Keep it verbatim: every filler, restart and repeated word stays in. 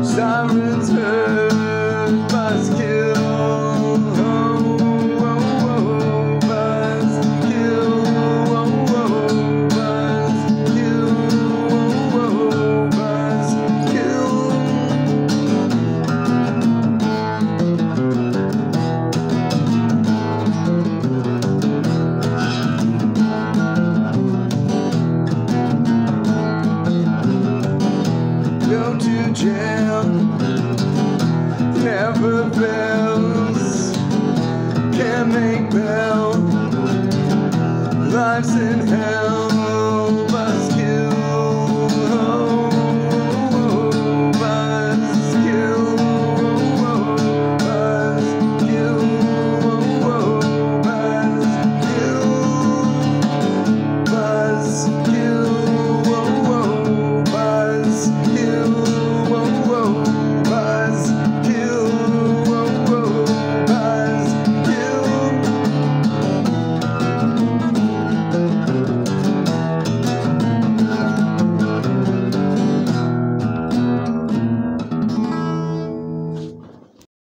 Sirens heard, buzz kill. Oh, oh, oh, buzz kill. Oh, oh, buzz kill. Oh, oh, buzz kill. Go to jail, never fails. Can't make bail. Life's in hell.